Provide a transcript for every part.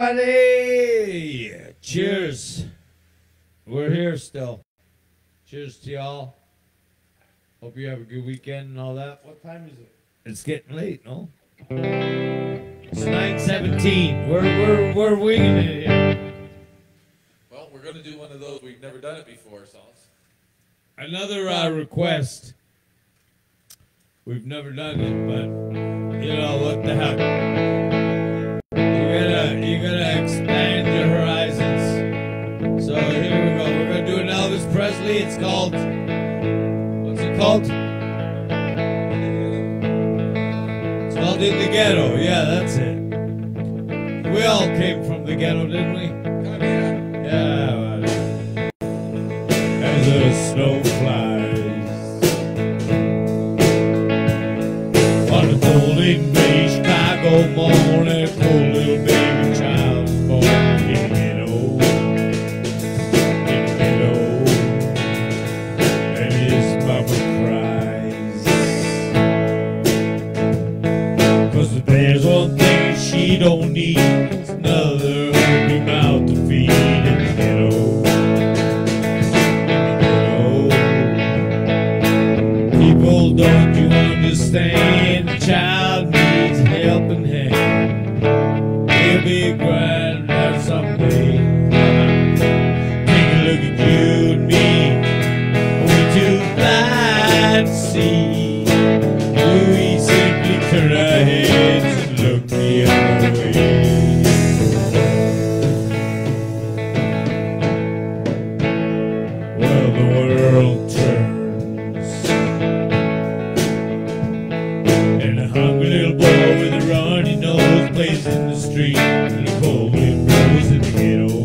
Buddy! Cheers. We're here still. Cheers to y'all. Hope you have a good weekend and all that. What time is it? It's getting late, no? It's 9:17. We're winging it here. Well, we're going to do one of those. We've never done it before, so. Another request. We've never done it, but you know what the heck. You gotta expand your horizons. So here we go. We're gonna do an Elvis Presley. It's called, what's it called? It's called In the Ghetto. Yeah, that's it. We all came from the ghetto, didn't we? Oh, yeah. Yeah. As the snow flies on a golden gray Chicago morning, cold little baby child is born in the ghetto, and his mama cries. 'Cause if there's one thing she don't need, it's another hungry mouth to feed in the ghetto. People, don't you understand? The child needs a helping hand. He'll be a granddad someday. Take a look at you and me. We're too blind to see. We simply turn our heads and look the other way. Well, the world turns, and a hungry little boy with a runny nose plays in the street, and the cold wind blows in the ghetto.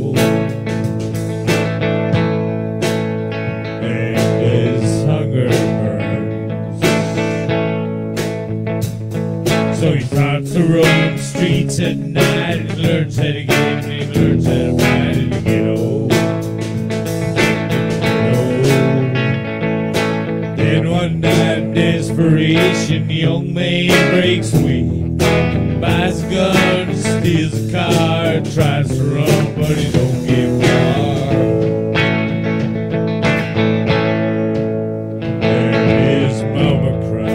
And his hunger burns. So he starts to roam the streets at night and learns how to get and he learns how to fight in the ghetto. Then one night in desperation, the young man breaks away, buys a gun, steals a car, tries to run, but he don't get far. And his mama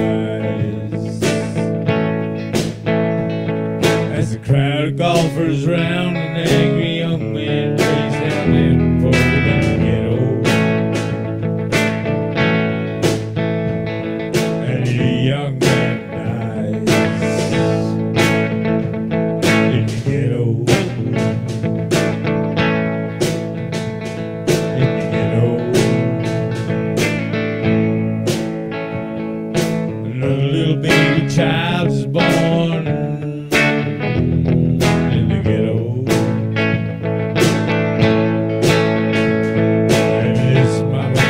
cries as the crowd of golfers round an angry young man lays down and falls in the ghetto. And the young man dies in the ghetto. In the ghetto. Another little baby child is born in the ghetto. And his mama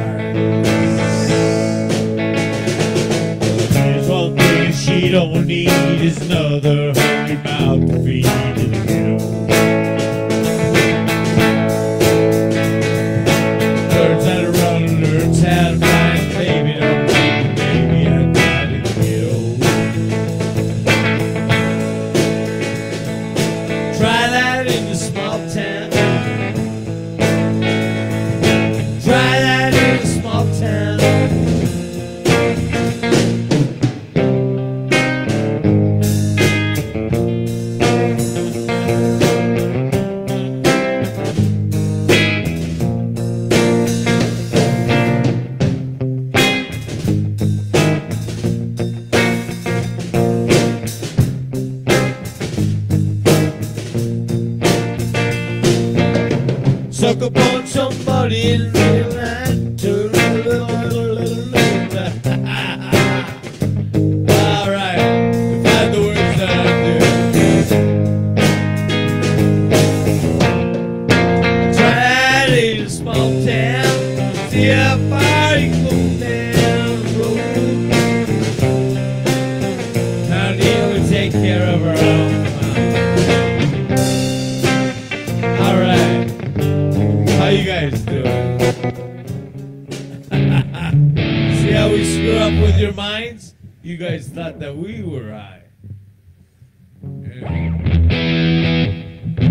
cries. There's one thing she don't need is another hungry mouth to feed in the ghetto. Learns how to run, learns how to find, baby, don't keep the baby outside in the ghetto. Try that in the small town. Try that in the small town. Suck up on somebody in the line. Alright, find the words that I'm doing. Try it in a small town. See how far you go down the road. How do you take care of her own? Alright. How you guys doing? See how we screw up with your minds? You guys thought that we were high. Yeah.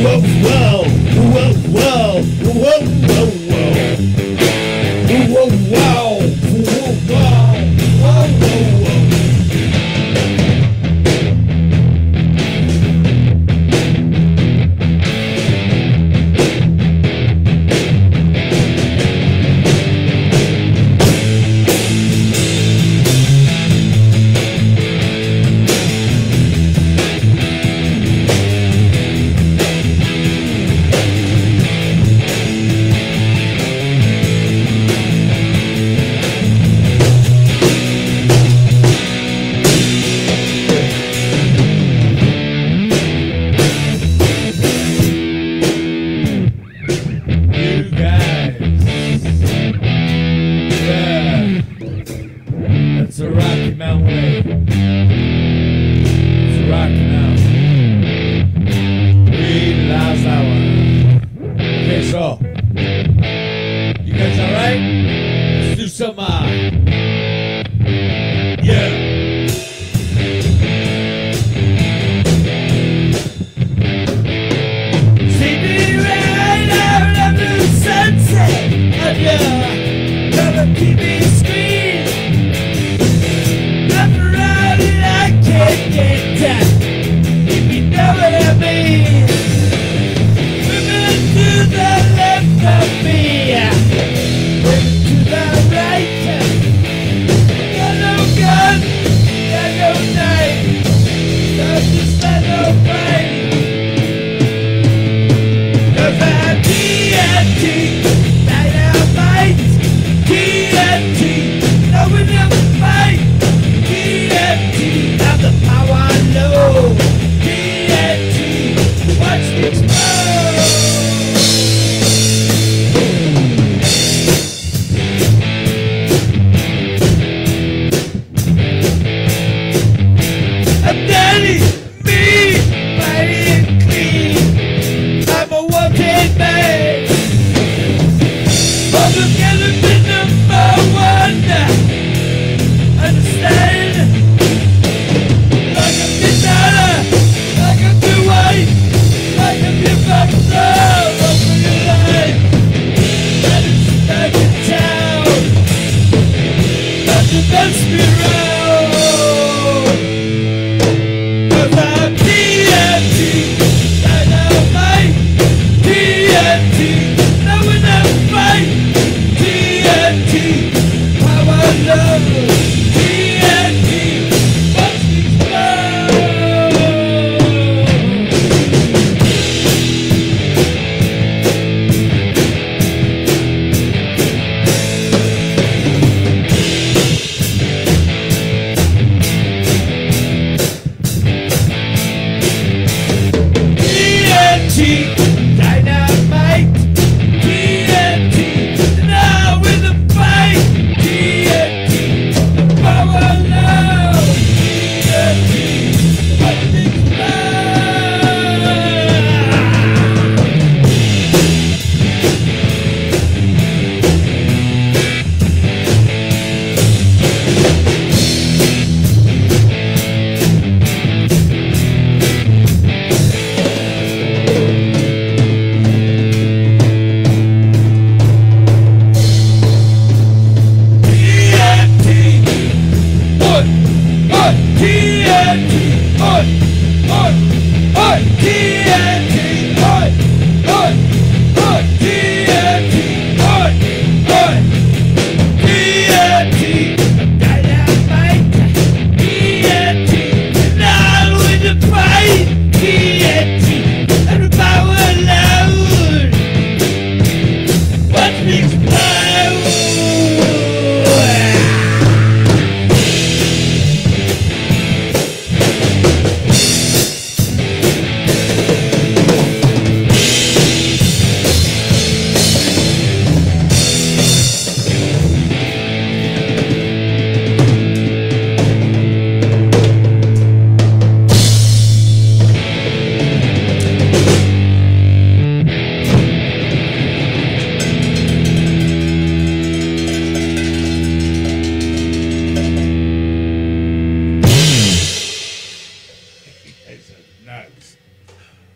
It's a Rocky Mountain way. It's a Rocky Mountain. 3 last hour. Okay, so you guys alright? Let's do some yeah. See me right out of the sunset of your color TV screen. Nothing around it I can't get down, if you know what I mean. Women to the left of me, women to the right. Got no gun, got no knife, got just got no fight. 'Cause I'm TNT, dynamite, TNT, no we never fight. TNT, have the power low. TNT, watch me explode. I'm Danny, me, mighty and clean. I'm a wanted man. But I'm gonna be number one. Understand? Like a guitar, like a good wife, like a give up love over your life. That is back in town. That's the best me round. 'Cause I'm TNT, dynamite, TNT, now we never fight. TNT, power love, TNT, watch me explode. TNT, dynamite, TNT, now in the fight. TNT, power love, TNT, watch me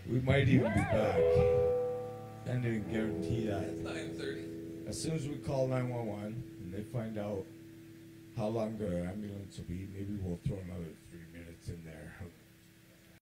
We might even be back. Can't even guarantee that. It's 9:30. As soon as we call 911 and they find out how long the ambulance will be, maybe we'll throw another 3 minutes in there.